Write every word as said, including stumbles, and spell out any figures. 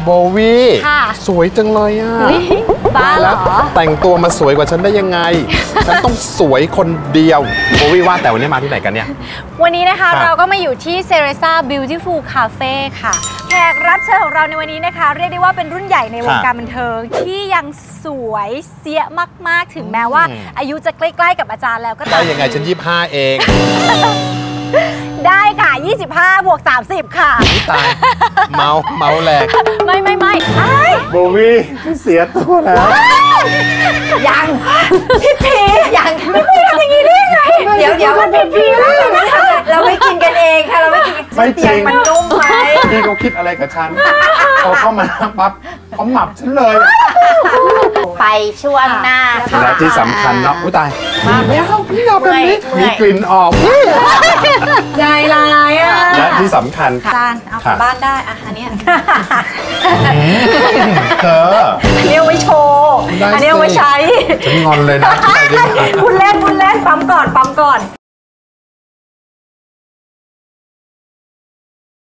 โบวี่สวยจังเลยอ่ะบ้าเหรอแต่งตัวมาสวยกว่าฉันได้ยังไง ฉันต้องสวยคนเดียวโบวี่ว่าแต่วันนี้มาที่ไหนกันเนี่ยวันนี้นะคะเราก็มาอยู่ที่ Cereza Beautiful Cafe ค่ะแขกรับเชิญของเราในวันนี้นะคะเรียกได้ว่าเป็นรุ่นใหญ่ในวงการบันเทิงที่ยังสวยเสียมากๆถึงแม้ว่าอายุจะใกล้ๆกับอาจารย์แล้วก็ได้ยังไงฉันยี่สิบห้าเองได้ค่ะยี่สิบห้าบวกสามสิบค่ะตายเมาเมาแหลกไม่ไม่ไม่โบวี่เสียตัวแล้วยังพี่พียังไม่คุยกันอย่างนี้ได้ไงเดี๋ยวเดี๋ยวพี่พีเราไม่กินกันเองค่ะเราไม่กินไม่จริงมันนุ่มไหมพี่เขาคิดอะไรกับฉันพอเข้ามาปั๊บเขาหมับฉันเลยไปช่วงหน้าและที่สำคัญเนาะอุ้ยตายมาไม่เอาพี่เอาแบบนี้มีกลิ่นออกใจร้ายอ่ะและที่สำคัญจานเอากลับบ้านได้อ่ะอันนี้เธออันนี้เอาไว้โชว์อันนี้เอาไว้ใช้ฉันงอนเลยนะคุณเล่นคุณเล่นปั๊มก่อนปั๊มก่อน